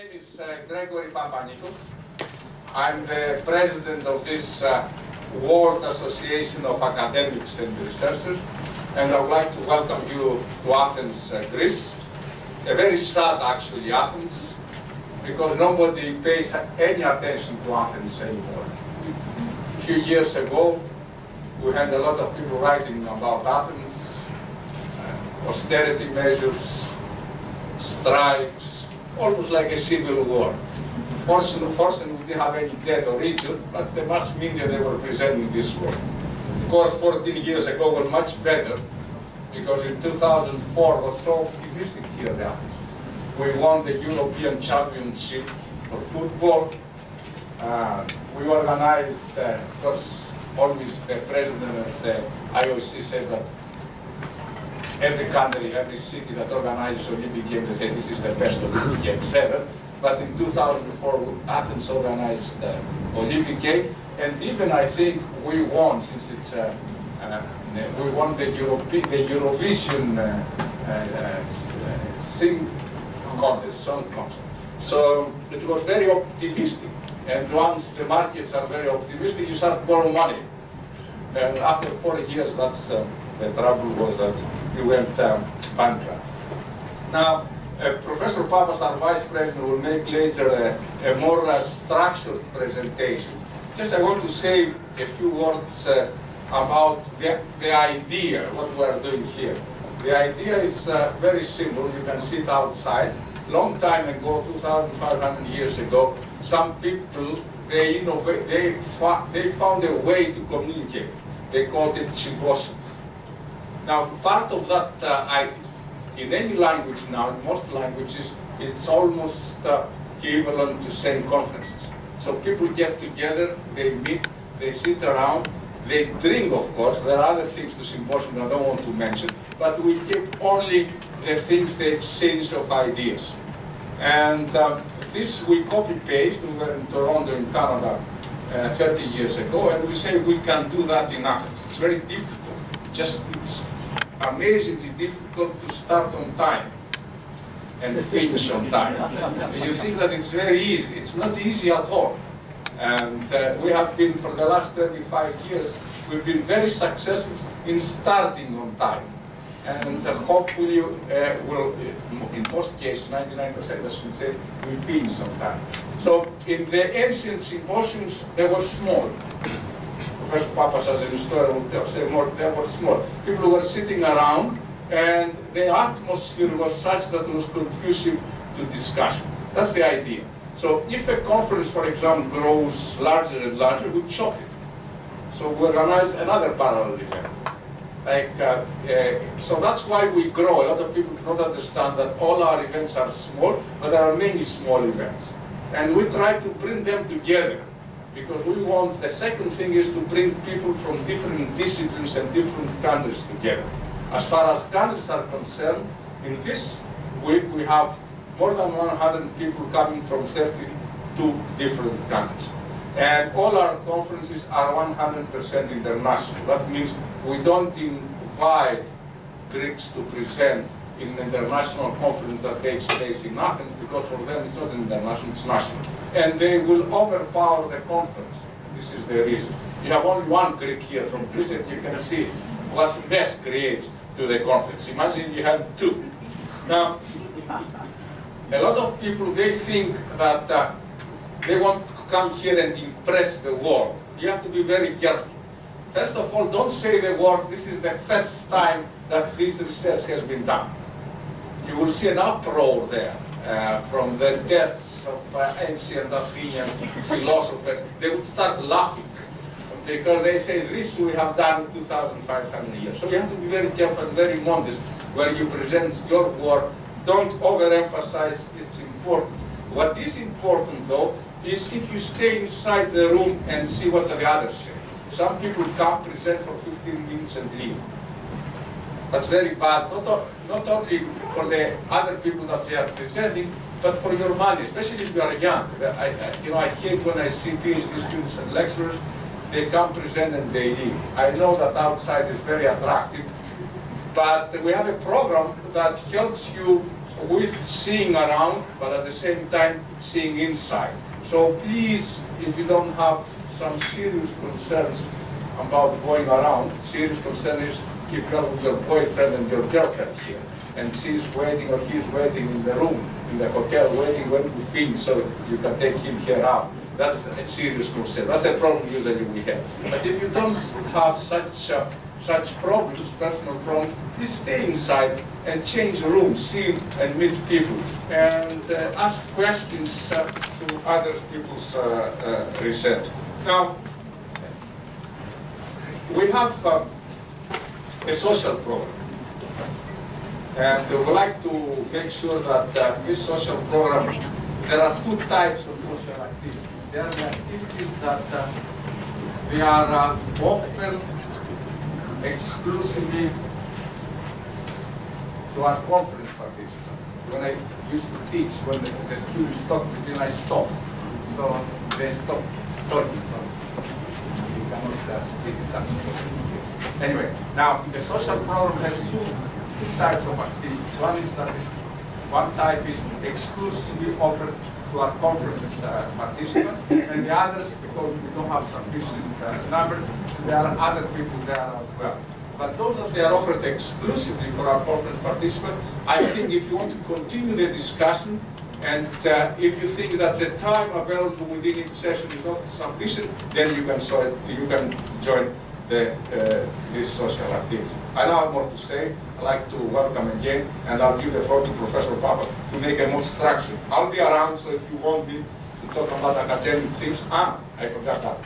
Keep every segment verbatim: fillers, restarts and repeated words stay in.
name is uh, Gregory Papanikos. I'm the president of this uh, World Association of Academics and Researchers, and I would like to welcome you to Athens, uh, Greece. A very sad, actually, Athens, because nobody pays any attention to Athens anymore. A few years ago, we had a lot of people writing about Athens, uh, austerity measures, strikes, almost like a civil war. Fortunately, fortunately, we didn't have any dead or injured, but the mass media, they were presenting this way. Of course, fourteen years ago was much better, because in two thousand four was so optimistic here in Athens. We won the European Championship for football. Uh, we organized, uh, of course, always the president of the I O C said that every country, every city that organizes Olympic Games, they say this is the best Olympic Games ever. But in two thousand four, Athens organized the uh, Olympic Games, and even I think we won, since it's uh, uh, we won the, Europe the Eurovision uh, uh, uh, sing contest, song contest. So it was very optimistic. And once the markets are very optimistic, you start borrowing money. And after forty years, that's uh, the trouble was that you went um, bankrupt. Now, uh, Professor Papas, our vice president, will make later a, a more uh, structured presentation. Just I want to say a few words uh, about the, the idea, what we are doing here. The idea is uh, very simple. You can sit outside. Long time ago, two thousand five hundred years ago, some people, they, innovate, they, they found a way to communicate. They called it symposium. Now, part of that, uh, I, in any language now, in most languages, it's almost uh, equivalent to same conferences. So people get together, they meet, they sit around, they drink, of course. There are other things to symposium I don't want to mention, but we keep only the things, the exchange of ideas. And uh, this we copy-paste. We were in Toronto, in Canada, uh, thirty years ago, and we say we can do that in Athens. It's very difficult, just it's amazingly difficult to start on time and finish on time. You think that it's very easy. It's not easy at all. And uh, we have been, for the last thirty-five years, we've been very successful in starting on time. And uh, hopefully, uh, will in most cases, ninety-nine percent, I should say, we finish on time. So in the ancient symposiums, they were small. Professor Papas, as an historian, will say more, they were small. People were sitting around, and the atmosphere was such that it was conducive to discussion. That's the idea. So if a conference, for example, grows larger and larger, we chop it. So we organize another parallel event. Like, uh, uh, so that's why we grow. A lot of people don't understand that all our events are small, but there are many small events. And we try to bring them together, because we want, the second thing is to bring people from different disciplines and different countries together. As far as countries are concerned, in this week we have more than one hundred people coming from thirty-two different countries. And all our conferences are one hundred percent international. That means we don't invite Greeks to present in an international conference that takes place in Athens, because for them it's not international, it's national. And they will overpower the conference. This is the reason. You have only one Greek here from Greece, and you can see what mess creates to the conference. Imagine you have two. Now, a lot of people, they think that uh, they want to come here and impress the world. You have to be very careful. First of all, don't say the word, this is the first time that this research has been done. You will see an uproar there uh, from the deaths of uh, ancient Athenian philosophers. They would start laughing because they say this we have done in two thousand five hundred years. So you have to be very careful and very modest where you present your work. Don't overemphasize its importance. What is important, though, is if you stay inside the room and see what the others say. Some people come, present for fifteen minutes and leave. That's very bad, not, not only for the other people that they are presenting, but for your money, especially if you are young. I, I, you know, I hate when I see PhD students and lecturers, they come, present, and they leave. I know that outside is very attractive, but we have a program that helps you with seeing around, but at the same time seeing inside. So please, if you don't have some serious concerns about going around, serious concern is if you are with your boyfriend and your girlfriend here, and she's waiting or he's waiting in the room, in the hotel, waiting when you finish so you can take him here out. That's a serious concern. That's a problem usually we have. But if you don't have such uh, such problems, personal problems, please stay inside and change rooms, see and meet people, and uh, ask questions uh, to other people's uh, uh, research. Now, we have uh, a social program, and we would like to make sure that uh, this social program, there are two types of social activities. There are the activities that uh, they are uh, offered exclusively to our conference participants. When I used to teach, when the, the students talk between, I stop. So they stop talking. You cannot uh, get it done. Anyway, now the social program has two, two types of activities. One is that is, one type is exclusively offered to our conference uh, participants, and the others, because we don't have sufficient uh, number, there are other people there as well. But those that they are offered exclusively for our conference participants, I think if you want to continue the discussion, and uh, if you think that the time available within each session is not sufficient, then you can, so, you can join the, uh, this social activity. I now have more to say. I'd like to welcome again, and I'll give the floor to Professor Papa to make a more structure. I'll be around, so if you want me to talk about academic things, ah, I forgot that.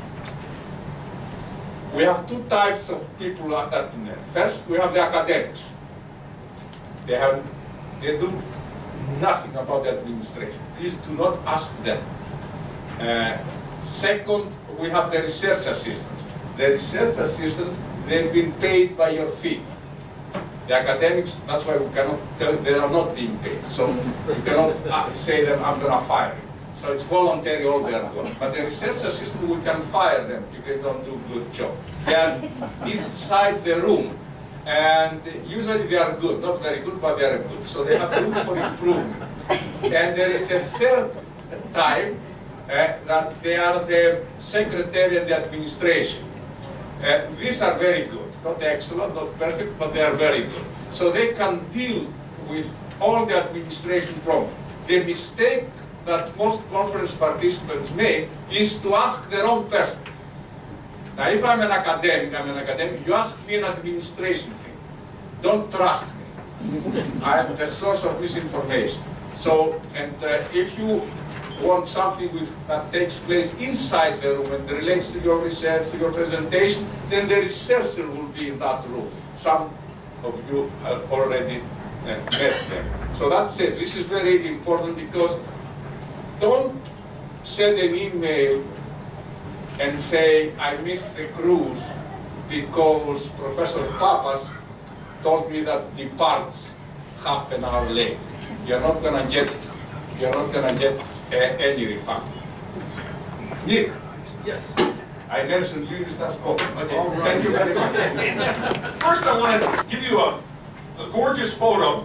We have two types of people at Atiner. First, we have the academics. They have, they do nothing about the administration. Please do not ask them. Uh, second, we have the research assistants. The research assistants, they've been paid by your fee. The academics, that's why we cannot tell they are not being paid. So you cannot uh, say them, I'm going to fire you. So it's voluntary all they are doing. But the research assistant, we can fire them if they don't do a good job. They are inside the room, and usually they are good. Not very good, but they are good. So they have room for improvement. And there is a third type, uh, that they are the secretary and the administration. Uh, these are very good. Not excellent, not perfect, but they are very good. So they can deal with all the administration problems. The mistake that most conference participants make is to ask the wrong person. Now, if I'm an academic, I'm an academic, you ask me an administration thing. Don't trust me. I am the source of misinformation. So, and uh, if you want something with, that takes place inside the room and relates to your research, to your presentation, then the researcher will be in that room. Some of you have already uh, met them. So that's it. This is very important, because don't send an email and say, I missed the cruise because Professor Papas told me that departs half an hour late. You're not gonna get, you're not gonna get uh, any refund. Nick. Yes. I mentioned you start coffee. Okay. Right. Thank you very much. First, I want to give you a, a gorgeous photo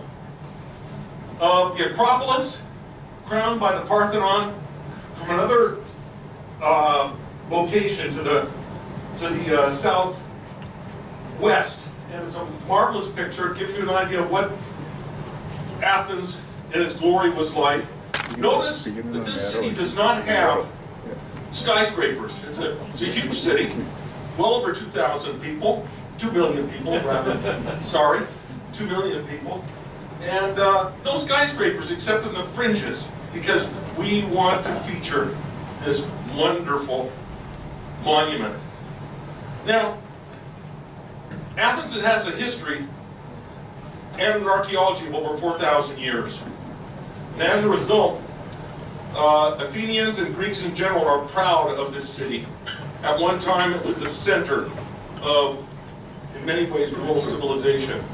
of the Acropolis, crowned by the Parthenon, from another uh, location to the to the uh, southwest. And it's a marvelous picture. It gives you an idea of what Athens in its glory was like. Notice that this city does not have skyscrapers. It's a, it's a huge city, well over two thousand people, two million people rather, sorry, two million people. And uh, no skyscrapers except in the fringes, because we want to feature this wonderful monument. Now, Athens has a history and an archaeology of over four thousand years. And as a result, uh, Athenians and Greeks in general are proud of this city. At one time, it was the center of, in many ways, world civilization.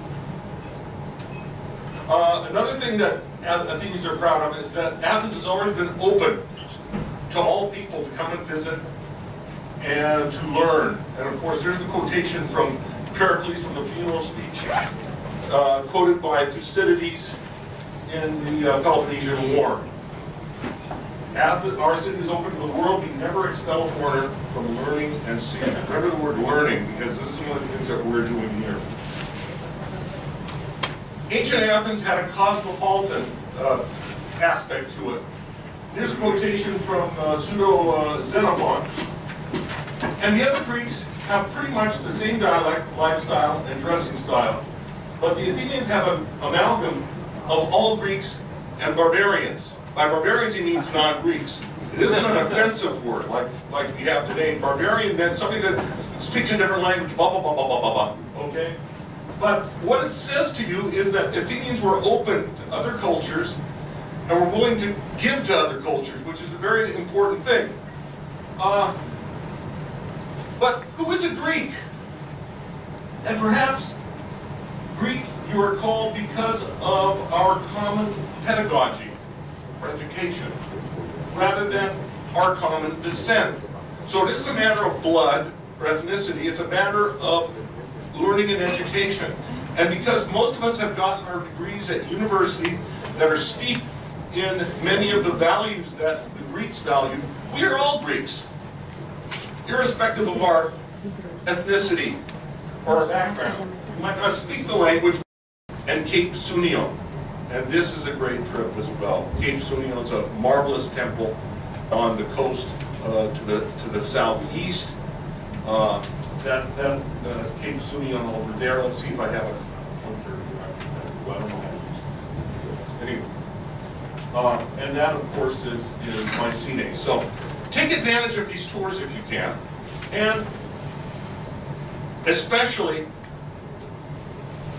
Uh, another thing that Athenians are proud of is that Athens has always been open to all people to come and visit and to learn. And of course, there's the quotation from Pericles from the funeral speech, uh, quoted by Thucydides, in the uh, Peloponnesian War. Our city is open to the world. We never expel a foreigner from learning and seeing. Remember the word learning, because this is one of the things that we're doing here. Ancient Athens had a cosmopolitan uh, aspect to it. Here's a quotation from uh, pseudo uh, Xenophon. And the other Greeks have pretty much the same dialect, lifestyle, and dressing style. But the Athenians have an amalgam of all Greeks and barbarians. By barbarians, he means non-Greeks. It isn't an offensive word like, like we have today. Barbarian meant something that speaks a different language, blah, blah, blah, blah, blah, blah, blah, okay? But what it says to you is that Athenians were open to other cultures and were willing to give to other cultures, which is a very important thing. Uh, but who is a Greek? And perhaps Greek you are called because of our common pedagogy, or education, rather than our common descent. So it isn't a matter of blood or ethnicity, it's a matter of learning and education. And because most of us have gotten our degrees at universities that are steeped in many of the values that the Greeks valued, we are all Greeks, irrespective of our ethnicity or our background. You might not speak the language. And Cape Sunion. And this is a great trip as well. Cape Sunion is a marvelous temple on the coast uh, to the to the southeast. Uh, that, that's, that's Cape Sunion over there. Let's see if I have a pointer here. I don't know how to use this. Anyway. Uh, and that, of course, is, is Mycenae. So take advantage of these tours if you can. And especially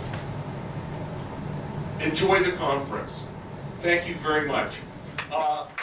enjoy the conference. Thank you very much. Uh,